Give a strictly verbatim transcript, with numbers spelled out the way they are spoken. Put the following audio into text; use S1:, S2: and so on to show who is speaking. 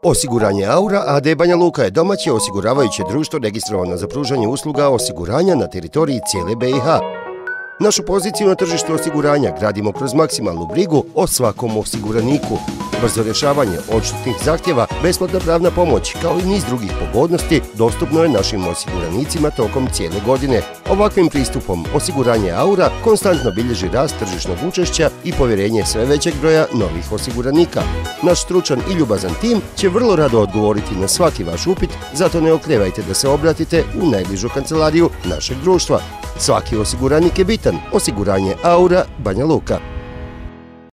S1: Osiguranje Aura a d Banja Luka je domaće osiguravajuće društvo registrovano za pružanje usluga osiguranja na teritoriji cijele B i H. Našu poziciju na tržištu osiguranja gradimo kroz maksimalnu brigu o svakom osiguraniku. Brzo rješavanje odštetnih zahtjeva, besplatna pravna pomoć, kao i niz drugih pogodnosti dostupno je našim osiguranicima tokom cijele godine. Ovakvim pristupom osiguranje Aura konstantno bilježi rast tržišnog učešća i povjerenje sve većeg broja novih osiguranika. Naš stručan i ljubazan tim će vrlo rado odgovoriti na svaki vaš upit, zato ne oklevajte da se obratite u najbližu kancelariju našeg društva. Svaki osiguranik je bitan. Osiguranje Aura, Banja Luka.